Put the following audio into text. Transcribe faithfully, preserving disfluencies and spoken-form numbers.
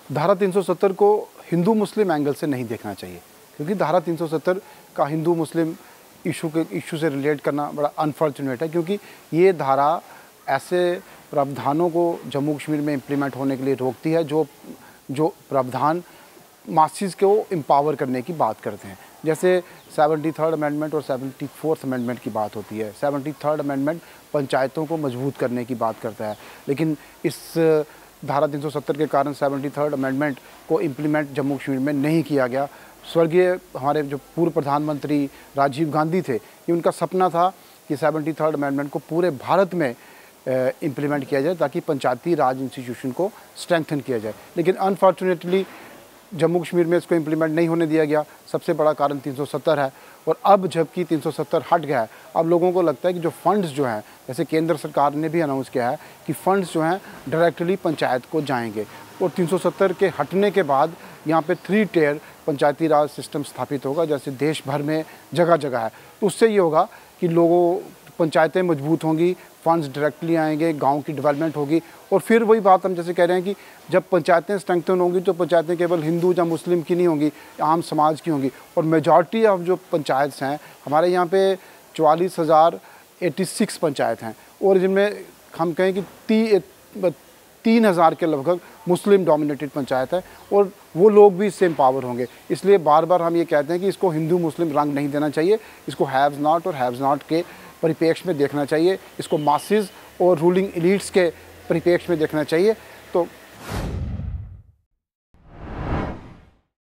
धारा तीन सौ सत्तर को हिंदू मुस्लिम एंगल से नहीं देखना चाहिए, क्योंकि धारा तीन सौ सत्तर का हिंदू मुस्लिम इशू के इशू से रिलेट करना बड़ा अनफॉर्चुनेट है, क्योंकि ये धारा ऐसे प्रावधानों को जम्मू कश्मीर में इम्प्लीमेंट होने के लिए रोकती है जो जो प्रावधान मासिस को एम्पावर करने की बात करते हैं। जैसे सेवेंटी थर्ड अमेंडमेंट और सेवेंटी फोर्थ अमेंडमेंट की बात होती है। सेवेंटी थर्ड अमेंडमेंट पंचायतों को मजबूत करने की बात करता है, लेकिन इस धारा तीन सौ सत्तर के कारण सेवेंटी थर्ड अमेंडमेंट को इम्प्लीमेंट जम्मू कश्मीर में नहीं किया गया। स्वर्गीय हमारे जो पूर्व प्रधानमंत्री राजीव गांधी थे, ये उनका सपना था कि सेवेंटी थर्ड अमेंडमेंट को पूरे भारत में इम्प्लीमेंट किया जाए ताकि पंचायती राज इंस्टीट्यूशन को स्ट्रेंथन किया जाए, लेकिन अनफॉर्चुनेटली जम्मू कश्मीर में इसको इम्प्लीमेंट नहीं होने दिया गया। सबसे बड़ा कारण तीन सौ सत्तर है, और अब जबकि तीन सौ सत्तर हट गया है, अब लोगों को लगता है कि जो फंड्स जो हैं, जैसे केंद्र सरकार ने भी अनाउंस किया है कि फंड्स जो हैं डायरेक्टली पंचायत को जाएंगे, और तीन सौ सत्तर के हटने के बाद यहाँ पे three tier panchayati raj system स्थापित होगा, जैसे देश भर में जगह जगह है। तो उससे ये होगा कि लोगों पंचायतें मजबूत होंगी, फंड्स डायरेक्टली आएंगे, गांव की डेवलपमेंट होगी, और फिर वही बात हम जैसे कह रहे हैं कि जब पंचायतें स्ट्रेंथन होंगी तो पंचायतें केवल हिंदू या मुस्लिम की नहीं होंगी, आम समाज की होंगी। और मेजॉरिटी ऑफ जो पंचायत हैं हमारे यहाँ पे चवालीस हज़ार एटी सिक्स पंचायत हैं, और जिनमें हम कहें कि ती तीन हज़ार के लगभग मुस्लिम डोमिनेटेड पंचायत है, और वो लोग भी इससे एम्पावर होंगे। इसलिए बार बार हम ये कहते हैं कि इसको हिंदू मुस्लिम रंग नहीं देना चाहिए, इसको हैव्स नॉट और हैव्स नॉट के परिप्रेक्ष्य में देखना चाहिए, इसको मासेस और रूलिंग एलिट्स के परिप्रेक्ष्य में देखना चाहिए। तो